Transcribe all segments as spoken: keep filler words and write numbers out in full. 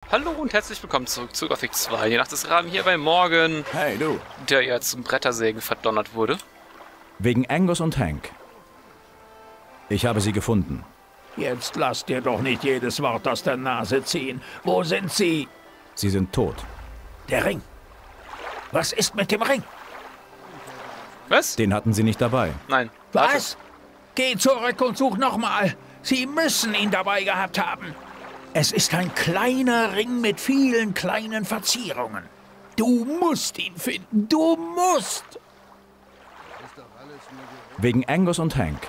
Hallo und herzlich willkommen zurück zu Gothic zwei. Die Nacht des Raben hier bei Morgan. Hey, du. Der ja zum Brettersägen verdonnert wurde. Wegen Angus und Hank. Ich habe sie gefunden. Jetzt lasst dir doch nicht jedes Wort aus der Nase ziehen. Wo sind sie? Sie sind tot. Der Ring. Was ist mit dem Ring? Was? Den hatten sie nicht dabei. Nein. Was? Geh zurück und such nochmal. Sie müssen ihn dabei gehabt haben. Es ist ein kleiner Ring mit vielen kleinen Verzierungen. Du musst ihn finden. Du musst. Wegen Angus und Hank.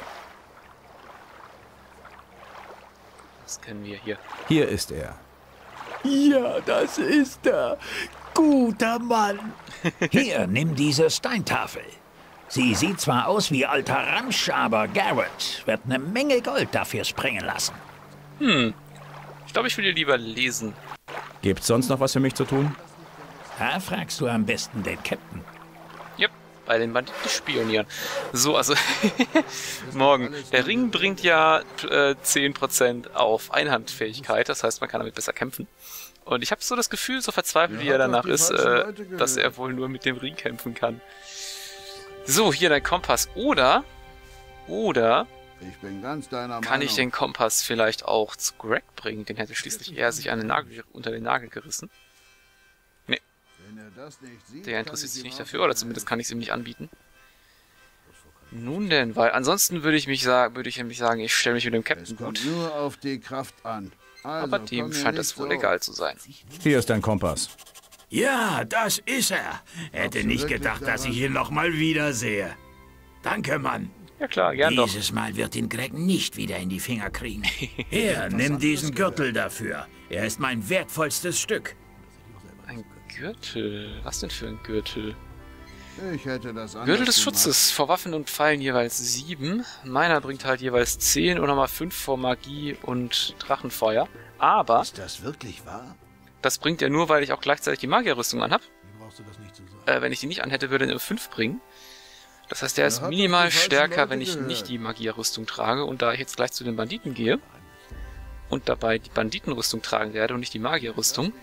Das kennen wir hier. Hier ist er. Ja, das ist er. Guter Mann. Hier, nimm diese Steintafel. Sie sieht zwar aus wie alter Ramsch, aber Garrett wird eine Menge Gold dafür springen lassen. Hm. Ich glaube, ich will dir lieber lesen. Gibt's sonst noch was für mich zu tun? Da fragst du am besten den Captain. Yep, bei den Banditen spionieren. So, also, Morgen. Der Ring bringt ja äh, zehn Prozent auf Einhandfähigkeit, das heißt, man kann damit besser kämpfen. Und ich habe so das Gefühl, so verzweifelt wie er danach ist, äh, dass er wohl nur mit dem Ring kämpfen kann. So, hier dein Kompass. Oder, oder, ich bin ganz deiner Meinung. kann ich den Kompass vielleicht auch zu Greg bringen? Den hätte schließlich er sich einen Nagel unter den Nagel gerissen. Nee, der interessiert sich nicht dafür, oder zumindest kann ich es ihm nicht anbieten. Nun denn, weil ansonsten würde ich mich sagen, würde ich nämlich sagen, ich stelle mich mit dem Captain gut. Nur auf die Kraft an. Also, aber dem scheint das wohl egal zu sein. Hier ist dein Kompass. Ja, das ist er. Hätte nicht gedacht, dass ich ihn noch mal wiedersehe. Danke, Mann. Ja klar, gern doch. Dieses Mal wird ihn Greg nicht wieder in die Finger kriegen. Hier, nimm diesen Gürtel dafür. Er ist mein wertvollstes Stück. Ein Gürtel? Was denn für ein Gürtel? Ich hätte das Gürtel des Schutzes. Vor Waffen und Pfeilen jeweils sieben. Meiner bringt halt jeweils zehn und nochmal fünf vor Magie und Drachenfeuer. Aber ist das wirklich wahr? Das bringt er nur, weil ich auch gleichzeitig die Magierrüstung anhab. Äh, wenn ich die nicht anhätte, würde er nur fünf bringen. Das heißt, der ist minimal stärker, wenn ich nicht die Magierrüstung trage. Und da ich jetzt gleich zu den Banditen gehe und dabei die Banditenrüstung tragen werde und nicht die Magierrüstung,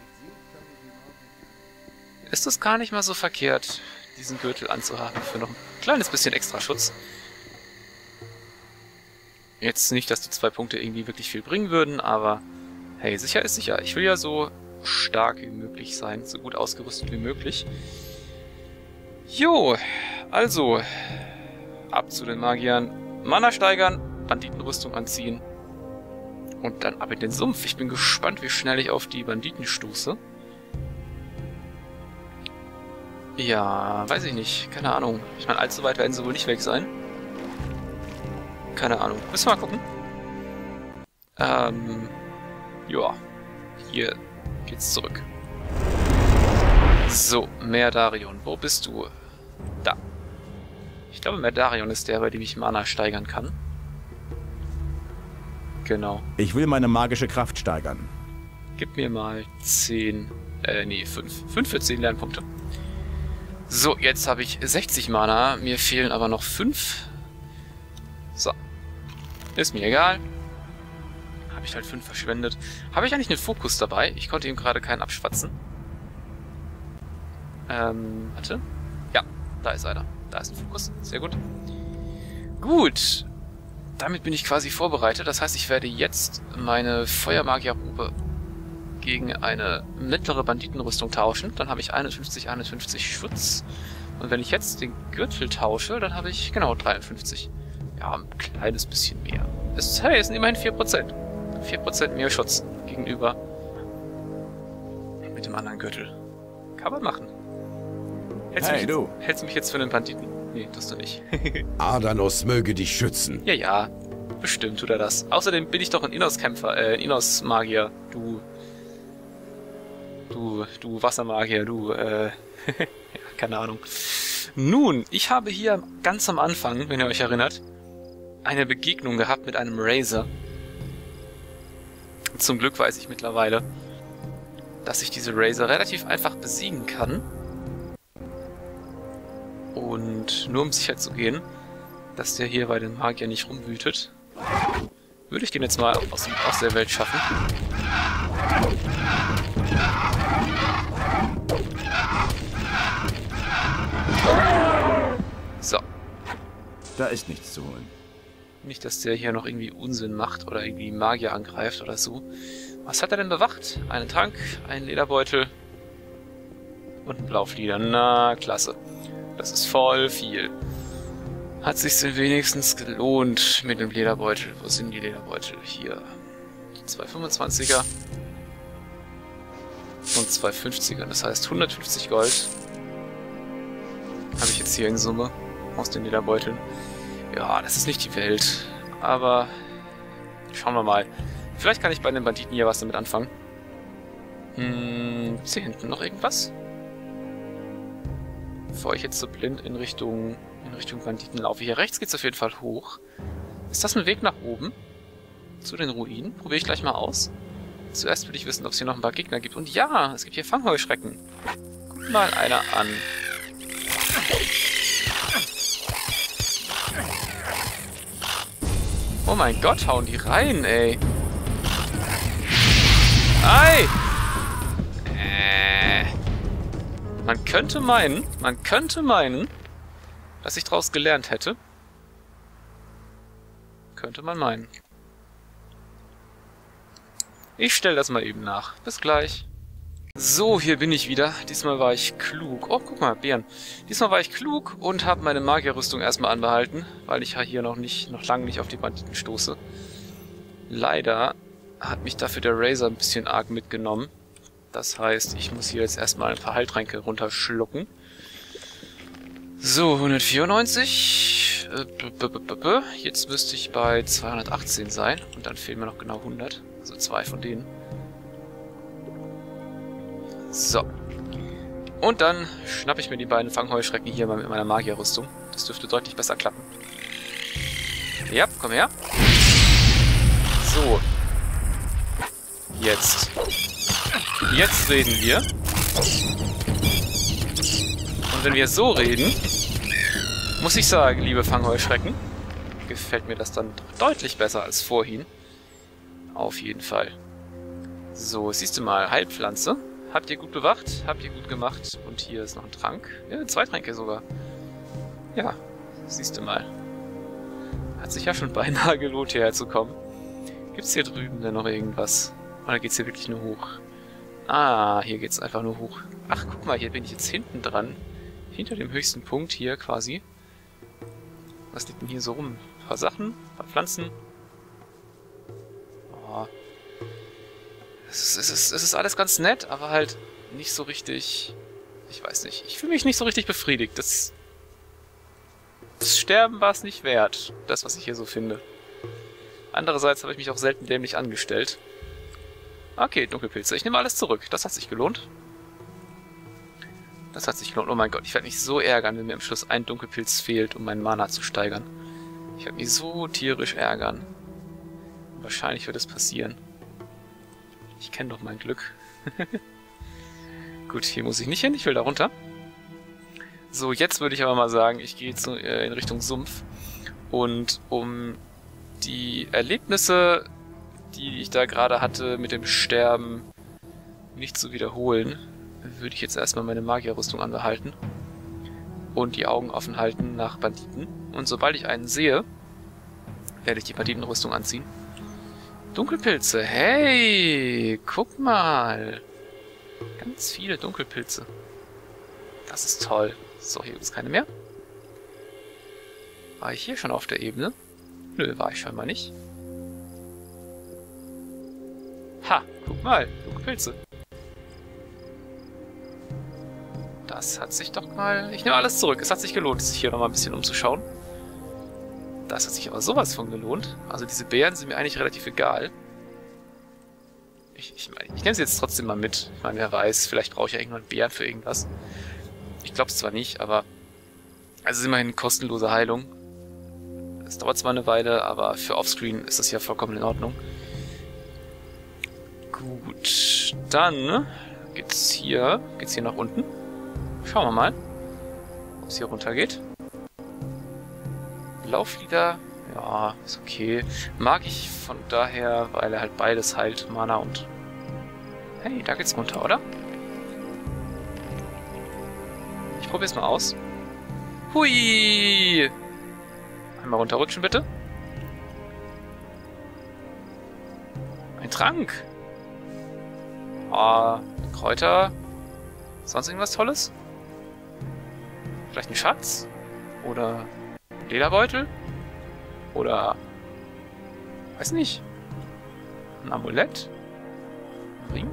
ist es gar nicht mal so verkehrt, diesen Gürtel anzuhaben für noch ein kleines bisschen extra Schutz. Jetzt nicht, dass die zwei Punkte irgendwie wirklich viel bringen würden, aber hey, sicher ist sicher. Ich will ja so stark wie möglich sein, so gut ausgerüstet wie möglich. Jo, also, ab zu den Magiern. Mana steigern, Banditenrüstung anziehen und dann ab in den Sumpf. Ich bin gespannt, wie schnell ich auf die Banditen stoße. Ja, weiß ich nicht. Keine Ahnung. Ich meine, allzu weit werden sie wohl nicht weg sein. Keine Ahnung. Müssen wir mal gucken. Ähm, ja. Hier geht's zurück. So, Merdarion. Wo bist du? Da. Ich glaube, Merdarion ist der, bei dem ich Mana steigern kann. Genau. Ich will meine magische Kraft steigern. Gib mir mal zehn, äh, nee, fünf. fünf für zehn Lernpunkte. So, jetzt habe ich sechzig Mana. Mir fehlen aber noch fünf. So. Ist mir egal. Habe ich halt fünf verschwendet. Habe ich eigentlich einen Fokus dabei? Ich konnte ihm gerade keinen abschwatzen. Ähm, warte. Ja, da ist einer. Da ist ein Fokus. Sehr gut. Gut. Damit bin ich quasi vorbereitet. Das heißt, ich werde jetzt meine Feuermagierrobe gegen eine mittlere Banditenrüstung tauschen. Dann habe ich einundfünfzig, einundfünfzig Schutz. Und wenn ich jetzt den Gürtel tausche, dann habe ich genau dreiundfünfzig. Ja, ein kleines bisschen mehr. Es, hey, es sind immerhin vier Prozent. vier Prozent mehr Schutz gegenüber mit dem anderen Gürtel. Kann man machen. Hältst, hey, du, mich du. Jetzt, hältst du mich jetzt für einen Banditen? Nee, tust du nicht. Adanos möge dich schützen. Ja, ja. Bestimmt tut er das. Außerdem bin ich doch ein Innos-Kämpfer, äh, ein Innos-Magier. Du... Du, du Wassermagier, du, äh... ja, keine Ahnung. Nun, ich habe hier ganz am Anfang, wenn ihr euch erinnert, eine Begegnung gehabt mit einem Razor. Zum Glück weiß ich mittlerweile, dass ich diese Razor relativ einfach besiegen kann. Und nur um sicher zu gehen, dass der hier bei den Magiern nicht rumwütet, würde ich den jetzt mal aus, dem, aus der Welt schaffen. Da ist nichts zu holen. Nicht, dass der hier noch irgendwie Unsinn macht oder irgendwie Magier angreift oder so. Was hat er denn bewacht? Einen Trank, einen Lederbeutel und ein Blauflieder. Na, klasse. Das ist voll viel. Hat sich's denn wenigstens gelohnt mit dem Lederbeutel? Wo sind die Lederbeutel? Hier. zwei fünfundzwanziger und zwei fünfziger. Das heißt hundertfünfzig Gold habe ich jetzt hier in Summe aus den Lederbeuteln. Ja, das ist nicht die Welt. Aber schauen wir mal. Vielleicht kann ich bei den Banditen hier was damit anfangen. Hm, ist hier hinten noch irgendwas? Bevor ich jetzt so blind in Richtung, in Richtung Banditen laufe. Hier rechts geht es auf jeden Fall hoch. Ist das ein Weg nach oben? Zu den Ruinen? Probiere ich gleich mal aus. Zuerst will ich wissen, ob es hier noch ein paar Gegner gibt. Und ja, es gibt hier Fangheuschrecken. Guck mal einer an. Oh mein Gott, hauen die rein, ey. Ei! Äh. Man könnte meinen, man könnte meinen, dass ich daraus gelernt hätte. Könnte man meinen. Ich stelle das mal eben nach. Bis gleich. So, hier bin ich wieder. Diesmal war ich klug. Oh, guck mal, Bären. Diesmal war ich klug und habe meine Magierrüstung erstmal anbehalten, weil ich hier noch nicht, noch lange nicht auf die Banditen stoße. Leider hat mich dafür der Razor ein bisschen arg mitgenommen. Das heißt, ich muss hier jetzt erstmal ein paar Heiltränke runterschlucken. So, hundertvierundneunzig. Jetzt müsste ich bei zweihundertachtzehn sein. Und dann fehlen mir noch genau hundert. Also zwei von denen. So. Und dann schnappe ich mir die beiden Fangheuschrecken hier mal mit meiner Magierrüstung. Das dürfte deutlich besser klappen. Ja, komm her. So. Jetzt. Jetzt reden wir. Und wenn wir so reden, muss ich sagen, liebe Fangheuschrecken, gefällt mir das dann deutlich besser als vorhin. Auf jeden Fall. So, siehst du mal, Heilpflanze. Habt ihr gut bewacht, habt ihr gut gemacht. Und hier ist noch ein Trank. Ja, zwei Tränke sogar. Ja, siehst du mal. Hat sich ja schon beinahe gelohnt, hierher zu kommen. Gibt's hier drüben denn noch irgendwas? Oder geht's hier wirklich nur hoch? Ah, hier geht's einfach nur hoch. Ach, guck mal, hier bin ich jetzt hinten dran. Hinter dem höchsten Punkt hier quasi. Was liegt denn hier so rum? Ein paar Sachen, ein paar Pflanzen. Oh. Es ist, es ist, es ist alles ganz nett, aber halt nicht so richtig... Ich weiß nicht. Ich fühle mich nicht so richtig befriedigt. Das, das Sterben war es nicht wert, das, was ich hier so finde. Andererseits habe ich mich auch selten dämlich angestellt. Okay, Dunkelpilze. Ich nehme alles zurück. Das hat sich gelohnt. Das hat sich gelohnt. Oh mein Gott, ich werde mich so ärgern, wenn mir am Schluss ein Dunkelpilz fehlt, um meinen Mana zu steigern. Ich werde mich so tierisch ärgern. Wahrscheinlich wird es passieren. Ich kenne doch mein Glück. Gut, hier muss ich nicht hin. Ich will da runter. So, jetzt würde ich aber mal sagen, ich gehe zu, äh, in Richtung Sumpf. Und um die Erlebnisse, die ich da gerade hatte mit dem Sterben, nicht zu wiederholen, würde ich jetzt erstmal meine Magierrüstung anbehalten. Und die Augen offen halten nach Banditen. Und sobald ich einen sehe, werde ich die Banditenrüstung anziehen. Dunkelpilze, hey, guck mal. Ganz viele Dunkelpilze. Das ist toll. So, hier gibt es keine mehr. War ich hier schon auf der Ebene? Nö, war ich scheinbar nicht. Ha, guck mal, Dunkelpilze. Das hat sich doch mal... Ich nehme alles zurück. Es hat sich gelohnt, sich hier nochmal ein bisschen umzuschauen. Das hat sich aber sowas von gelohnt. Also diese Bären sind mir eigentlich relativ egal. Ich, ich, ich nehme sie jetzt trotzdem mal mit. Ich meine, wer weiß, vielleicht brauche ich ja irgendwann Bären für irgendwas. Ich glaube es zwar nicht, aber... Also es ist immerhin kostenlose Heilung. Es dauert zwar eine Weile, aber für Offscreen ist das ja vollkommen in Ordnung. Gut, dann geht's hier, geht's hier nach unten. Schauen wir mal, ob es hier runter geht. Lauflieder, ja, ist okay. Mag ich von daher, weil er halt beides heilt, Mana und... Hey, da geht's runter, oder? Ich probier's mal aus. Hui! Einmal runterrutschen, bitte. Ein Trank. Ah, Kräuter. Sonst irgendwas Tolles? Vielleicht ein Schatz? Oder ein Lederbeutel? Oder... weiß nicht. Ein Amulett? Ein Ring?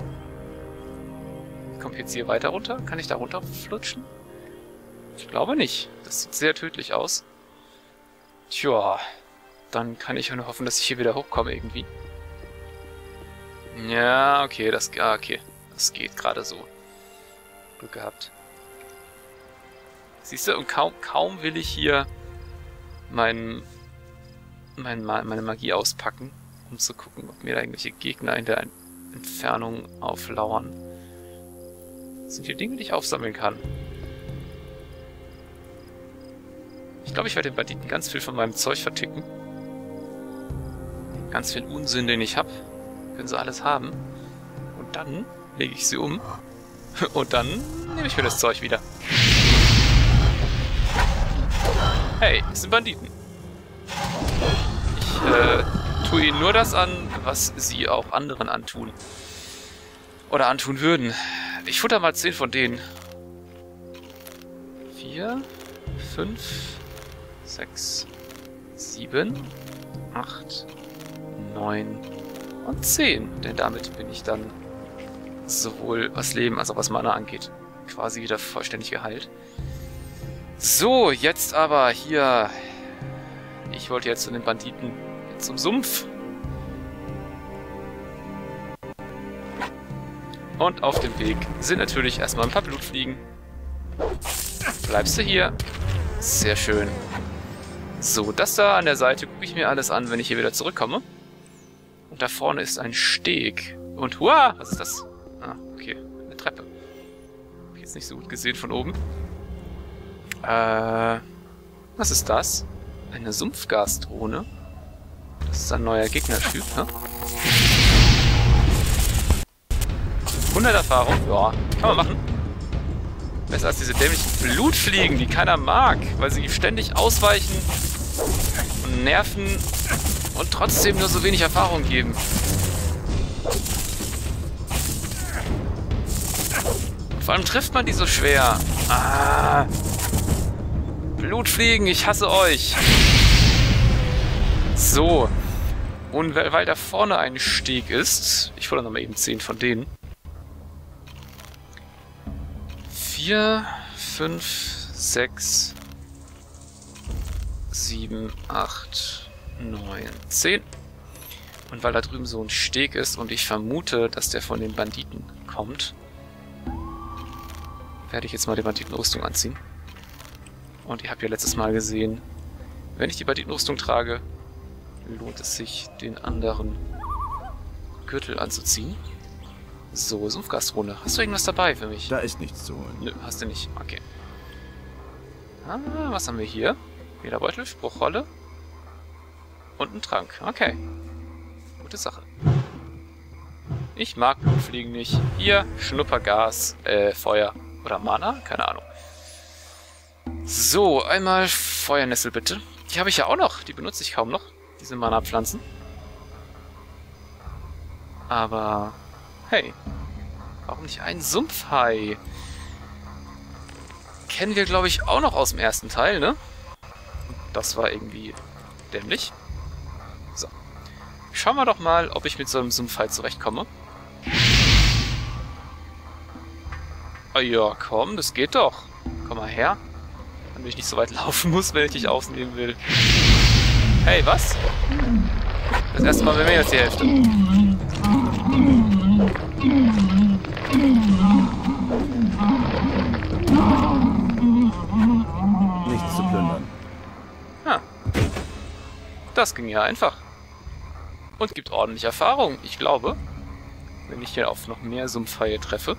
Kommt jetzt hier weiter runter? Kann ich da runterflutschen? Ich glaube nicht. Das sieht sehr tödlich aus. Tja, dann kann ich nur hoffen, dass ich hier wieder hochkomme irgendwie. Ja, okay, das, ah, okay. das geht gerade so. Glück gehabt. Siehst du, und kaum, kaum will ich hier mein, mein, meine Magie auspacken, um zu gucken, ob mir da irgendwelche Gegner in der Entfernung auflauern. Das sind hier Dinge, die ich aufsammeln kann. Ich glaube, ich werde den Banditen ganz viel von meinem Zeug verticken. Ganz viel Unsinn, den ich habe. Können sie alles haben. Und dann lege ich sie um. Und dann nehme ich mir das Zeug wieder. Hey, es sind Banditen. Ich äh, tue ihnen nur das an, was sie auch anderen antun. Oder antun würden. Ich futter mal zehn von denen. Vier, fünf, sechs, sieben, acht, neun und zehn. Denn damit bin ich dann sowohl was Leben als auch was Mana angeht quasi wieder vollständig geheilt. So, jetzt aber hier. Ich wollte jetzt zu den Banditen zum Sumpf. Und auf dem Weg sind natürlich erstmal ein paar Blutfliegen. Bleibst du hier? Sehr schön. So, das da an der Seite gucke ich mir alles an, wenn ich hier wieder zurückkomme. Und da vorne ist ein Steg. Und hua, was ist das? Ah, okay, eine Treppe. Hab ich jetzt nicht so gut gesehen von oben. Äh, was ist das? Eine Sumpfgasdrohne. Das ist ein neuer Gegnertyp, ne? hundert Erfahrung, ja, kann man machen. Besser als diese dämlichen Blutfliegen, die keiner mag, weil sie ständig ausweichen und nerven und trotzdem nur so wenig Erfahrung geben. Vor allem trifft man die so schwer. Ah. Blutfliegen, ich hasse euch. So. Und weil da vorne ein Steg ist, ich hole noch mal eben zehn von denen. vier, fünf, sechs, sieben, acht, neun, zehn. Und weil da drüben so ein Steg ist und ich vermute, dass der von den Banditen kommt, werde ich jetzt mal die Banditenrüstung anziehen. Und ihr habt ja letztes Mal gesehen, wenn ich die Banditenrüstung trage, lohnt es sich, den anderen Gürtel anzuziehen. So, Sumpfgasdrohne. Hast du irgendwas dabei für mich? Da ist nichts zu holen. Nö, hast du nicht. Okay. Ah, was haben wir hier? Lederbeutel, Spruchrolle und ein Trank. Okay. Gute Sache. Ich mag Blutfliegen nicht. Hier, Schnuppergas, äh, Feuer oder Mana? Keine Ahnung. So, einmal Feuernessel bitte. Die habe ich ja auch noch. Die benutze ich kaum noch. Diese Mana-Pflanzen. Aber... hey, warum nicht ein Sumpfhai? Kennen wir, glaube ich, auch noch aus dem ersten Teil, ne? Das war irgendwie dämlich. So. Schauen wir doch mal, ob ich mit so einem Sumpfhai zurechtkomme. Oh ja, komm, das geht doch. Komm mal her. Damit ich nicht so weit laufen muss, wenn ich dich ausnehmen will. Hey, was? Das erste Mal bei mir jetzt die Hälfte. Nichts zu plündern. Ah. Das ging ja einfach. Und gibt ordentlich Erfahrung, ich glaube. Wenn ich hier auf noch mehr Sumpfhaie treffe,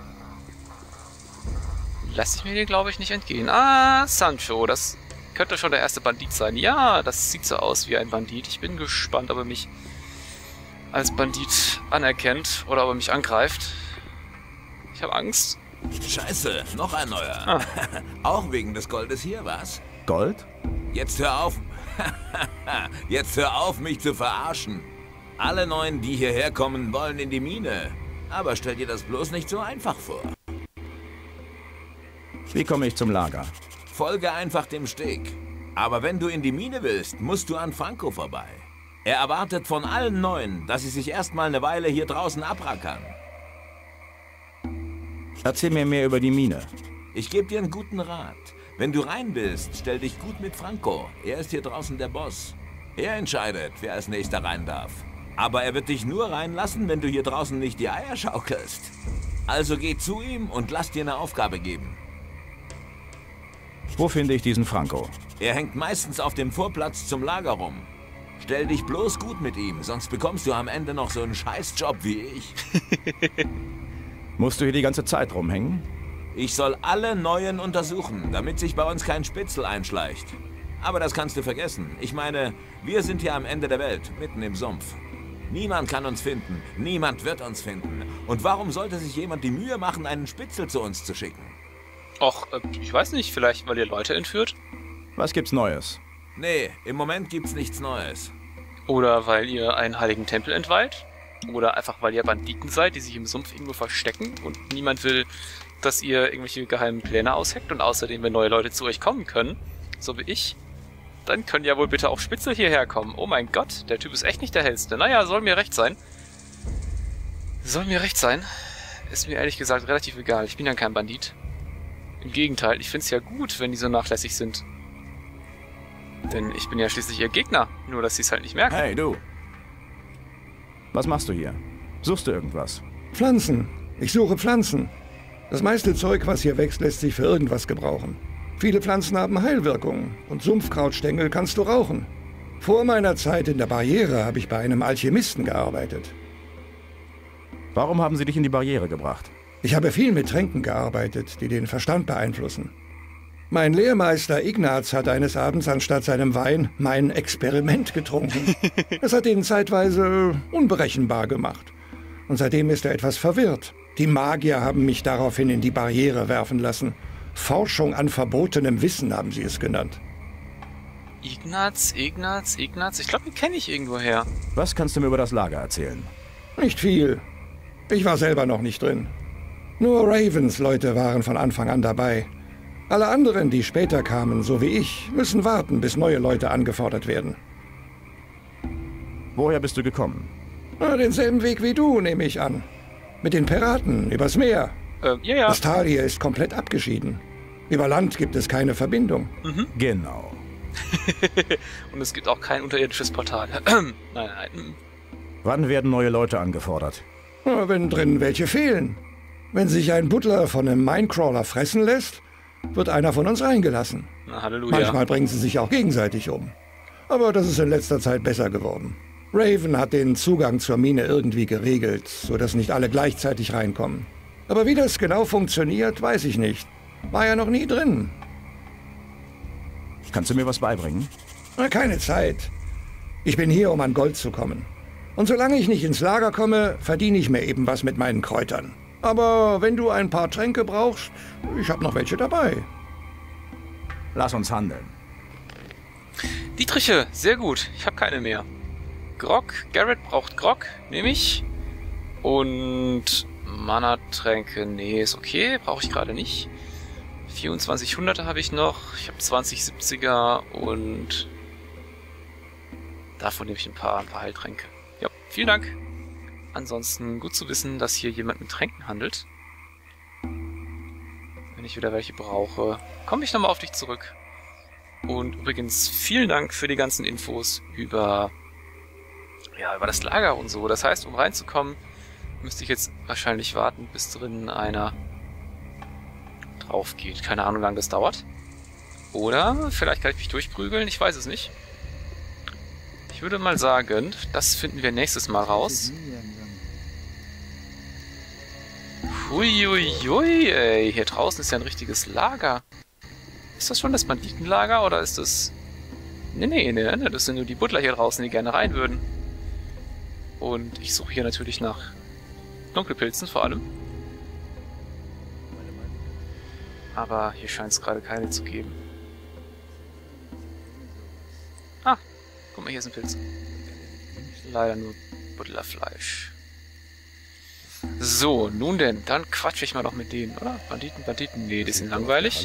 lasse ich mir den, glaube ich, nicht entgehen. Ah, Sancho, das könnte schon der erste Bandit sein. Ja, das sieht so aus wie ein Bandit. Ich bin gespannt, ob er mich als Bandit anerkennt oder ob er mich angreift. Ich habe Angst. Scheiße, noch ein neuer. Ah. Auch wegen des Goldes hier, was? Gold? Jetzt hör auf. Jetzt hör auf, mich zu verarschen. Alle Neuen, die hierher kommen, wollen in die Mine. Aber stell dir das bloß nicht so einfach vor. Wie komme ich zum Lager? Folge einfach dem Steg. Aber wenn du in die Mine willst, musst du an Franco vorbei. Er erwartet von allen Neuen, dass sie sich erstmal eine Weile hier draußen abrackern. Erzähl mir mehr über die Mine. Ich gebe dir einen guten Rat. Wenn du rein bist, stell dich gut mit Franco. Er ist hier draußen der Boss. Er entscheidet, wer als nächster rein darf. Aber er wird dich nur reinlassen, wenn du hier draußen nicht die Eier schaukelst. Also geh zu ihm und lass dir eine Aufgabe geben. Wo finde ich diesen Franco? Er hängt meistens auf dem Vorplatz zum Lager rum. Stell dich bloß gut mit ihm, sonst bekommst du am Ende noch so einen Scheißjob wie ich. Musst du hier die ganze Zeit rumhängen? Ich soll alle Neuen untersuchen, damit sich bei uns kein Spitzel einschleicht. Aber das kannst du vergessen. Ich meine, wir sind hier am Ende der Welt, mitten im Sumpf. Niemand kann uns finden, niemand wird uns finden. Und warum sollte sich jemand die Mühe machen, einen Spitzel zu uns zu schicken? Och, äh, ich weiß nicht, vielleicht weil ihr Leute entführt? Was gibt's Neues? Nee, im Moment gibt's nichts Neues. Oder weil ihr einen heiligen Tempel entweiht? Oder einfach weil ihr Banditen seid, die sich im Sumpf irgendwo verstecken und niemand will, dass ihr irgendwelche geheimen Pläne ausheckt und außerdem, wenn neue Leute zu euch kommen können, so wie ich, dann können ja wohl bitte auch Spitzel hierher kommen. Oh mein Gott, der Typ ist echt nicht der hellste. Naja, soll mir recht sein. Soll mir recht sein. Ist mir ehrlich gesagt relativ egal. Ich bin ja kein Bandit. Im Gegenteil, ich find's ja gut, wenn die so nachlässig sind. Denn ich bin ja schließlich ihr Gegner, nur dass sie es halt nicht merken. Hey, du! Was machst du hier? Suchst du irgendwas? Pflanzen. Ich suche Pflanzen. Das meiste Zeug, was hier wächst, lässt sich für irgendwas gebrauchen. Viele Pflanzen haben Heilwirkungen und Sumpfkrautstängel kannst du rauchen. Vor meiner Zeit in der Barriere habe ich bei einem Alchemisten gearbeitet. Warum haben sie dich in die Barriere gebracht? Ich habe viel mit Tränken gearbeitet, die den Verstand beeinflussen. Mein Lehrmeister Ignaz hat eines Abends anstatt seinem Wein mein Experiment getrunken. Es hat ihn zeitweise unberechenbar gemacht. Und seitdem ist er etwas verwirrt. Die Magier haben mich daraufhin in die Barriere werfen lassen. Forschung an verbotenem Wissen haben sie es genannt. Ignaz, Ignaz, Ignaz. Ich glaube, den kenne ich irgendwoher. Was kannst du mir über das Lager erzählen? Nicht viel. Ich war selber noch nicht drin. Nur Ravens Leute waren von Anfang an dabei. Alle anderen, die später kamen, so wie ich, müssen warten, bis neue Leute angefordert werden. Woher bist du gekommen? Na, denselben Weg wie du, nehme ich an. Mit den Piraten, übers Meer. Äh, ja, ja. Das Tal hier ist komplett abgeschieden. Über Land gibt es keine Verbindung. Mhm. Genau. Und es gibt auch kein unterirdisches Portal. nein, nein, nein. Wann werden neue Leute angefordert? Na, wenn drin welche fehlen. Wenn sich ein Butler von einem Minecrawler fressen lässt, wird einer von uns reingelassen. Na, Halleluja. Manchmal bringen sie sich auch gegenseitig um. Aber das ist in letzter Zeit besser geworden. Raven hat den Zugang zur Mine irgendwie geregelt, sodass nicht alle gleichzeitig reinkommen. Aber wie das genau funktioniert, weiß ich nicht. War ja noch nie drin. Kannst du mir was beibringen? Na, keine Zeit. Ich bin hier, um an Gold zu kommen. Und solange ich nicht ins Lager komme, verdiene ich mir eben was mit meinen Kräutern. Aber wenn du ein paar Tränke brauchst, ich habe noch welche dabei. Lass uns handeln. Dietriche, sehr gut. Ich habe keine mehr. Grog, Garrett braucht Grog, nehme ich. Und Mana-Tränke, nee, ist okay, brauche ich gerade nicht. vierundzwanzig Hunderter habe ich noch. Ich habe zwanzig siebziger und davon nehme ich ein paar, ein paar Heiltränke. Ja, vielen Dank. Ansonsten gut zu wissen, dass hier jemand mit Tränken handelt. Wenn ich wieder welche brauche, komme ich nochmal auf dich zurück. Und übrigens vielen Dank für die ganzen Infos über, ja, über das Lager und so. Das heißt, um reinzukommen, müsste ich jetzt wahrscheinlich warten, bis drin einer drauf geht. Keine Ahnung, wie lange das dauert. Oder vielleicht kann ich mich durchprügeln, ich weiß es nicht. Ich würde mal sagen, das finden wir nächstes Mal raus. Huiuiui, ey, hier draußen ist ja ein richtiges Lager. Ist das schon das Banditenlager oder ist das... Nee, nee, nee, nee, das sind nur die Butler hier draußen, die gerne rein würden. Und ich suche hier natürlich nach Dunkelpilzen vor allem. Aber hier scheint es gerade keine zu geben. Guck mal, hier ist ein Pilz. Leider nur Butlerfleisch. So, nun denn, dann quatsche ich mal noch mit denen, oder? Banditen, Banditen, nee, die sind langweilig.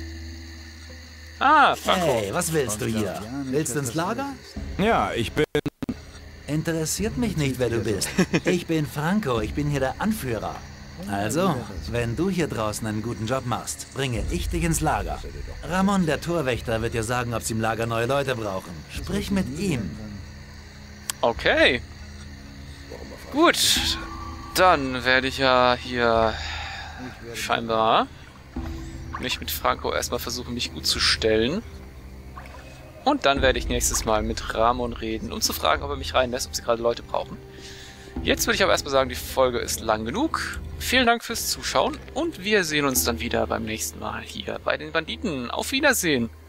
Ah, Franco. Hey, was willst du hier? Willst du ins Lager? Ja, ich bin... Interessiert mich nicht, wer du bist. Ich bin Franco, ich bin hier der Anführer. Also, wenn du hier draußen einen guten Job machst, bringe ich dich ins Lager. Ramon, der Torwächter, wird dir sagen, ob sie im Lager neue Leute brauchen. Sprich mit ihm. Okay. Gut. Dann werde ich ja hier scheinbar mich mit Franco erstmal versuchen, mich gut zu stellen. Und dann werde ich nächstes Mal mit Ramon reden, um zu fragen, ob er mich reinlässt, ob sie gerade Leute brauchen. Jetzt würde ich aber erstmal sagen, die Folge ist lang genug. Vielen Dank fürs Zuschauen und wir sehen uns dann wieder beim nächsten Mal hier bei den Banditen. Auf Wiedersehen!